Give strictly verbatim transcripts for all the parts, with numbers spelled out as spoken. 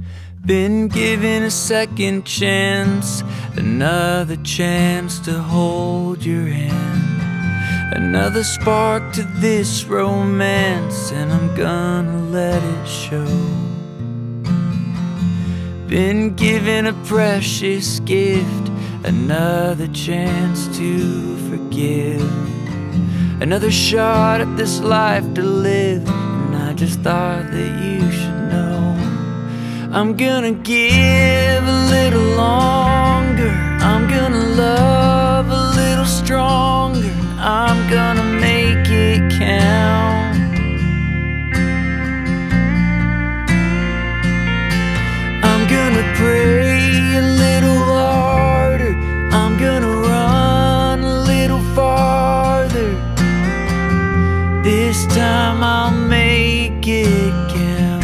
Been given a second chance, another chance to hold your hand, another spark to this romance, and I'm gonna let it show. Been given a precious gift, another chance to forgive, another shot at this life to live, and I just thought that you should know. I'm gonna give a little longer, I'm gonna love a little stronger, I'm gonna make it count. I'm gonna pray a little harder, I'm gonna run a little farther. This time I'll make it count.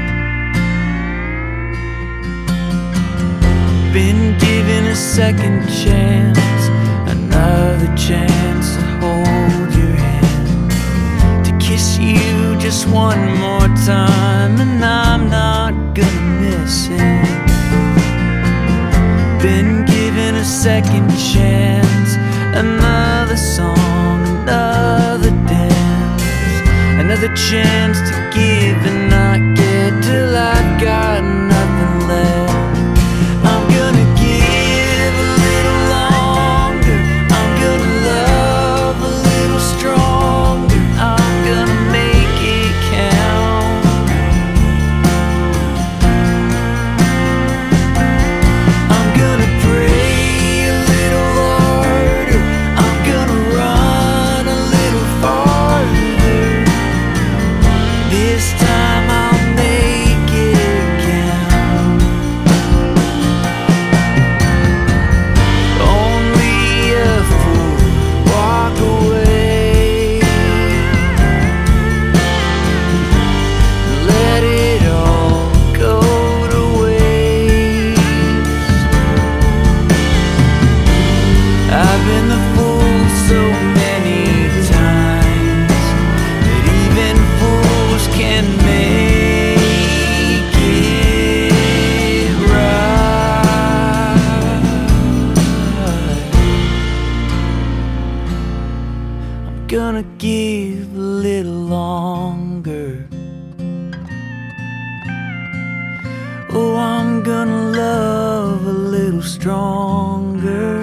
Been given a second chance, another chance to hold your hand, to kiss you just one more time, and I'm not gonna miss it. Been given a second chance, another song, another dance, another chance to give and not get till I've got nothing left. I'm gonna give a little longer, I'm gonna love a little stronger, I'm gonna make it count. I'm gonna pray a little harder, I'm gonna run a little farther. This time I'll make it count. Only a fool would walk away, let it all go to waste. I've been the fool so many times that even fools can make it right. I'm gonna give a little longer. Oh, I'm gonna love a little stronger.